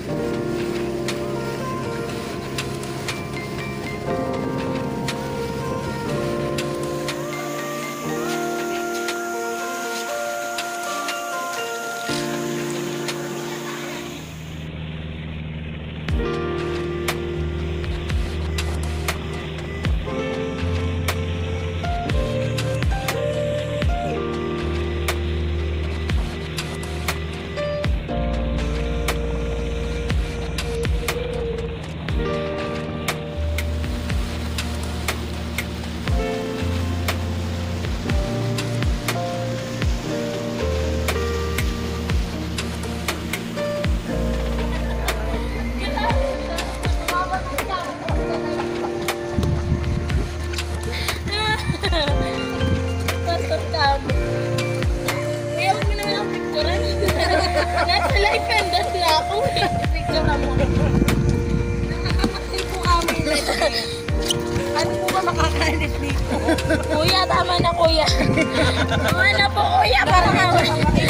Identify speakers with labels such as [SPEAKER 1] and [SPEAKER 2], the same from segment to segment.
[SPEAKER 1] Nasa life and death na ako eh. Picture na mo. Nakakapagsin po kami. Ano po ba makakalit dito? Kuya, tama na kuya. Tama na po kuya. Para naman.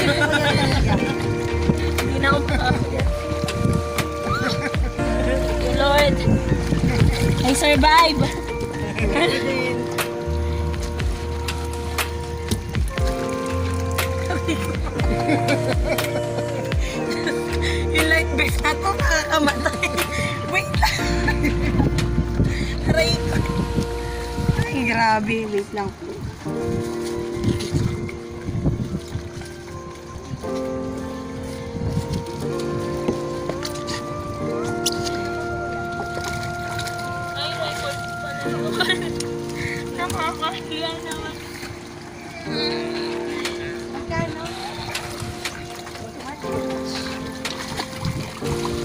[SPEAKER 1] Hindi na ako makakalit. Lord, I survive. Yung light vest na to, nakakamatay. Wait lang. Aray ko. Ay, grabe. Wait lang po. Ay, record pa naman. Nakakahiya naman. Magkano?